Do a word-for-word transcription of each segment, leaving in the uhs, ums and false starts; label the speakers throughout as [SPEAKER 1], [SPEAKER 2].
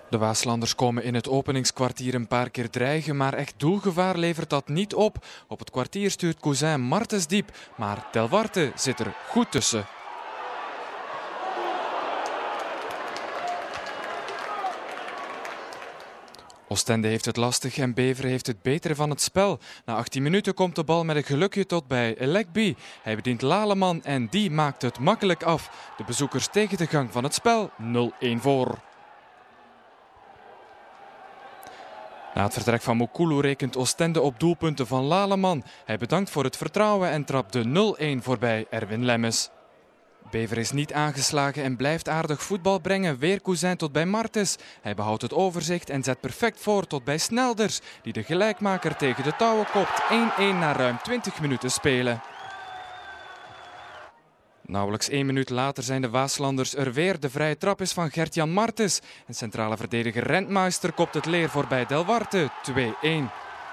[SPEAKER 1] De Waaslanders komen in het openingskwartier een paar keer dreigen, maar echt doelgevaar levert dat niet op. Op het kwartier stuurt Cousin Martens diep, maar Delwarte zit er goed tussen. Oostende heeft het lastig en Beveren heeft het betere van het spel. Na achttien minuten komt de bal met een gelukje tot bij Elekbi. Hij bedient Laleman en die maakt het makkelijk af. De bezoekers tegen de gang van het spel nul-een voor. Na het vertrek van Mukulu rekent Oostende op doelpunten van Laleman. Hij bedankt voor het vertrouwen en trapt de nul-een voorbij Erwin Lemmes. Beveren is niet aangeslagen en blijft aardig voetbal brengen. Weer Cousin tot bij Martens. Hij behoudt het overzicht en zet perfect voor tot bij Snelders, die de gelijkmaker tegen de touwen kopt. één-een na ruim twintig minuten spelen. Nauwelijks één minuut later zijn de Waaslanders er weer. De vrije trap is van Gert-Jan Martens. En centrale verdediger Rentmeister kopt het leer voorbij Delwarte. twee-een.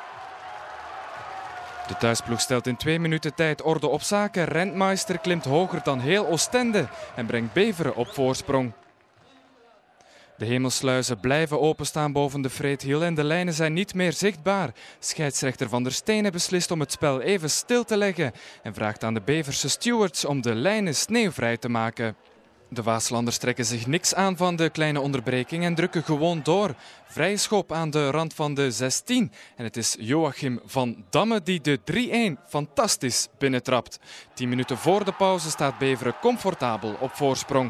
[SPEAKER 1] De thuisploeg stelt in twee minuten tijd orde op zaken. Rentmeister klimt hoger dan heel Oostende en brengt Beveren op voorsprong. De hemelsluizen blijven openstaan boven de Vreethiel en de lijnen zijn niet meer zichtbaar. Scheidsrechter Van der Stenen beslist om het spel even stil te leggen en vraagt aan de Beverse stewards om de lijnen sneeuwvrij te maken. De Waaslanders trekken zich niks aan van de kleine onderbreking en drukken gewoon door. Vrije schop aan de rand van de zestien. En het is Joachim van Damme die de drie-een fantastisch binnentrapt. Tien minuten voor de pauze staat Beveren comfortabel op voorsprong.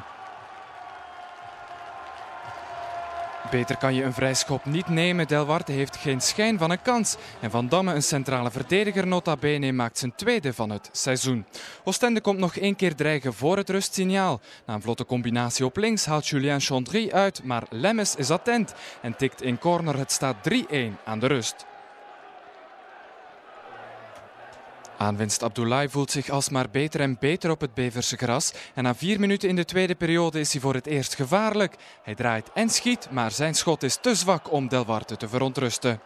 [SPEAKER 1] Beter kan je een vrijschop niet nemen. Delwarte heeft geen schijn van een kans. En Van Damme, een centrale verdediger nota bene, maakt zijn tweede van het seizoen. Oostende komt nog één keer dreigen voor het rustsignaal. Na een vlotte combinatie op links haalt Julien Chondry uit, maar Lemmes is attent en tikt in corner. Het staat drie-een aan de rust. Aanwinst Abdoulaye voelt zich alsmaar beter en beter op het Beverse gras. En na vier minuten in de tweede periode is hij voor het eerst gevaarlijk. Hij draait en schiet, maar zijn schot is te zwak om Delwarte te verontrusten.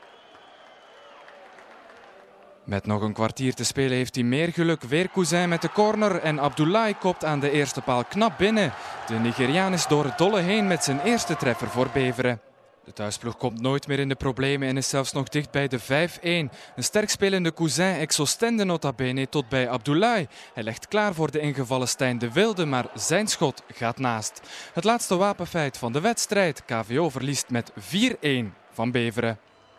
[SPEAKER 1] Met nog een kwartier te spelen heeft hij meer geluk. Weer Cousin met de corner en Abdoulaye kopt aan de eerste paal knap binnen. De Nigeriaan is door het dolle heen met zijn eerste treffer voor Beveren. De thuisploeg komt nooit meer in de problemen en is zelfs nog dicht bij de vijf-een. Een sterk spelende Cousin ex-Oostende nota bene tot bij Abdoulaye. Hij legt klaar voor de ingevallen Stijn de Wilde, maar zijn schot gaat naast. Het laatste wapenfeit van de wedstrijd. K V O verliest met vier-een van Beveren.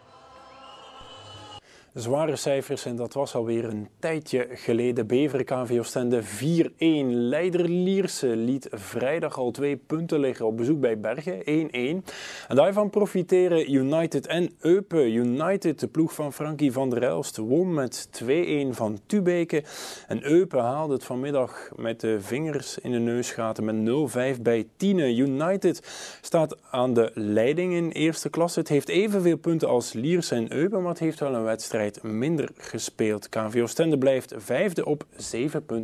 [SPEAKER 2] Zware cijfers en dat was alweer een tijdje geleden. Beveren K V Oostende vier-een. Leider Lierse liet vrijdag al twee punten liggen op bezoek bij Bergen, één-een. En daarvan profiteren United en Eupen. United, de ploeg van Frankie van der Elst, won met twee-een van Tubeke. En Eupen haalde het vanmiddag met de vingers in de neusgaten met nul-vijf bij Tiene. United staat aan de leiding in eerste klasse. Het heeft evenveel punten als Lierse en Eupen, maar het heeft wel een wedstrijd minder gespeeld. K V Oostende blijft vijfde op zeven punten.